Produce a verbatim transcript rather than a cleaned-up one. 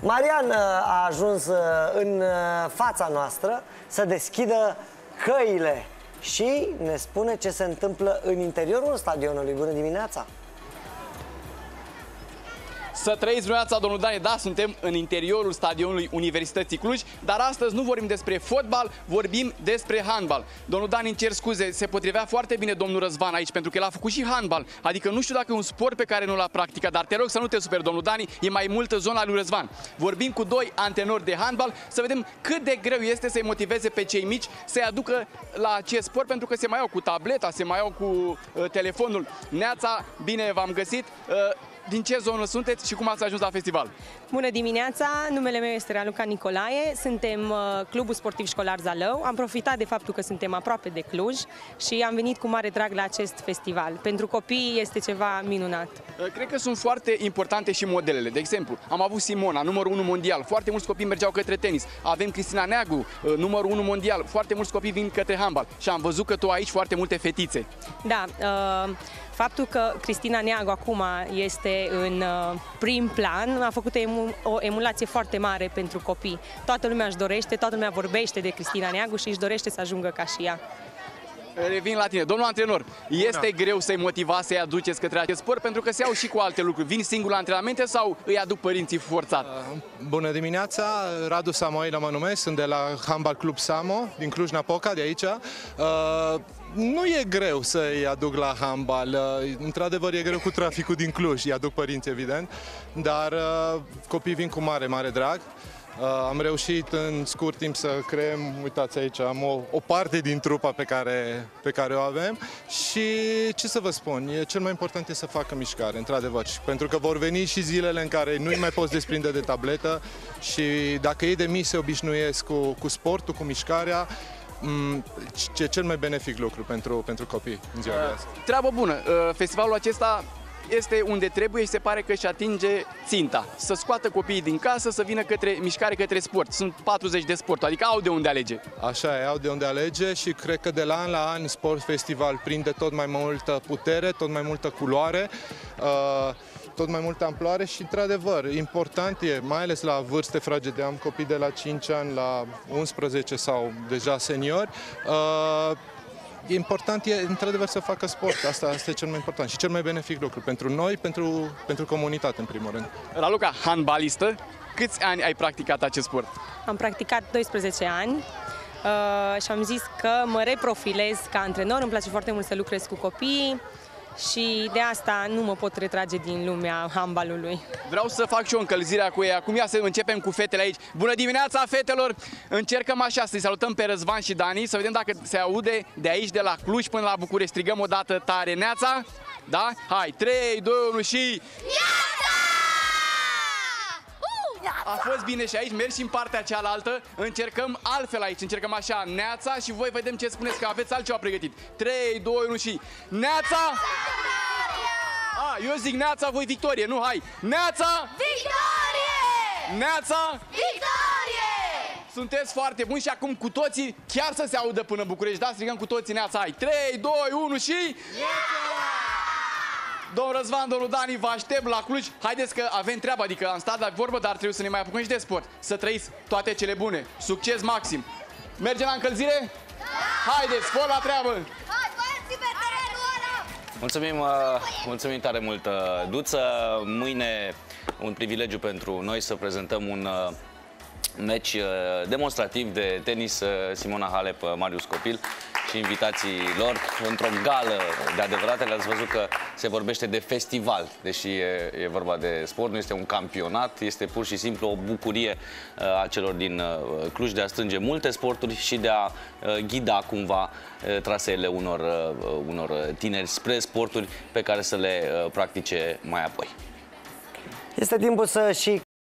Marian a ajuns în fața noastră să deschidă căile și ne spune ce se întâmplă în interiorul stadionului. Bună dimineața! Să trăiți dumneavoastră, domnul Dani, da, suntem în interiorul stadionului Universității Cluj, dar astăzi nu vorbim despre fotbal, vorbim despre handbal. Domnul Dani, îmi cer scuze, se potrivea foarte bine domnul Răzvan aici, pentru că el a făcut și handbal. Adică nu știu dacă e un sport pe care nu l-a practicat, dar te rog să nu te superi, domnul Dani, e mai multă zona lui Răzvan. Vorbim cu doi antrenori de handbal, să vedem cât de greu este să-i motiveze pe cei mici să-i aducă la acest sport, pentru că se mai iau cu tableta, se mai iau cu uh, telefonul. Neața, bine v-am găsit! Uh, Din ce zonă sunteți și cum ați ajuns la festival? Bună dimineața, numele meu este Raluca Nicolae, suntem uh, Clubul Sportiv Școlar Zalău. Am profitat de faptul că suntem aproape de Cluj și am venit cu mare drag la acest festival. Pentru copii este ceva minunat. Cred că sunt foarte importante și modelele. De exemplu, am avut Simona, numărul unu mondial. Foarte mulți copii mergeau către tenis. Avem Cristina Neagu, numărul unu mondial. Foarte mulți copii vin către handbal. Și am văzut că tu aici foarte multe fetițe. Da, uh, faptul că Cristina Neagu acum este în uh, prim plan a făcut emu o emulație foarte mare pentru copii. Toată lumea își dorește, toată lumea vorbește de Cristina Neagu și își dorește să ajungă ca și ea. Revin la tine. Domnul antrenor, este Bună. greu să-i motivați, să-i aduceți către acest sport, pentru că se iau și cu alte lucruri. Vin singur la antrenamente sau îi aduc părinții forțat? Bună dimineața, Radu Samoila mă numesc, sunt de la Handbal Club Samo, din Cluj-Napoca, de aici. Uh, nu e greu să-i aduc la handbal, într-adevăr e greu cu traficul din Cluj, îi aduc părinți evident, dar uh, copiii vin cu mare, mare drag. Uh, am reușit în scurt timp să creăm, uitați aici, am o, o parte din trupa pe care, pe care o avem și ce să vă spun, e, cel mai important e să facă mișcare, într-adevăr, pentru că vor veni și zilele în care nu-i mai poți desprinde de tabletă și dacă ei de mici se obișnuiesc cu, cu sportul, cu mișcarea, ce cel mai benefic lucru pentru, pentru copii în ziua de azi. Treabă bună, festivalul acesta este unde trebuie și se pare că își atinge ținta. Să scoată copiii din casă, să vină către mișcare, către sport. Sunt patruzeci de sport, adică au de unde alege. Așa e, au de unde alege și cred că de la an la an Sport Festival prinde tot mai multă putere, tot mai multă culoare, uh, tot mai multă amploare și, într-adevăr, important e, mai ales la vârste fragede, am copii de la cinci ani la unsprezece sau deja seniori, uh, important e, într-adevăr, să facă sport. Asta, asta e cel mai important și cel mai benefic lucru pentru noi, pentru, pentru comunitate, în primul rând. Raluca, handbalistă, câți ani ai practicat acest sport? Am practicat doisprezece ani uh, și am zis că mă reprofilez ca antrenor. Îmi place foarte mult să lucrez cu copiii și de asta nu mă pot retrage din lumea handbalului. Vreau să fac și o încălzire cu ei. Acum ia să începem cu fetele aici. Bună dimineața, fetelor! Încercăm așa să-i salutăm pe Răzvan și Dani, să vedem dacă se aude de aici, de la Cluj până la București. Strigăm o dată tare, Neața? Da? Hai, trei, doi, unu și... Neața! A fost bine și aici, mergi și în partea cealaltă. Încercăm altfel aici, încercăm așa, Neața, și voi vedem ce spuneți, că aveți altceva pregătit. trei, doi, unu și... Neața! A, eu zic Neața, voi victorie, nu, hai! Neața! Victorie! Neața! Victorie! Sunteți foarte buni și acum cu toții chiar să se audă până București, da? Strigăm cu toții Neața, hai! trei, doi, unu și... Neața! Domnul Răzvan, domnul Dani, vă aștept la Cluj. Haideți că avem treabă, adică am stat la vorbă, dar trebuie să ne mai apucăm și de sport. Să trăiți toate cele bune. Succes maxim. Mergem la încălzire? Da! Haideți, fă la treabă! Hai, băieți, pe terenul ăla! Mulțumim, mulțumim tare mult, Duță. Mâine un privilegiu pentru noi să prezentăm un meci demonstrativ de tenis Simona Halep, Marius Copil și invitații lor într-o gală de adevărate. Le-ați văzut că se vorbește de festival, deși e, e vorba de sport, nu este un campionat, este pur și simplu o bucurie a celor din Cluj de a strânge multe sporturi și de a ghida cumva traseele unor, unor tineri spre sporturi pe care să le practice mai apoi. Este timpul să și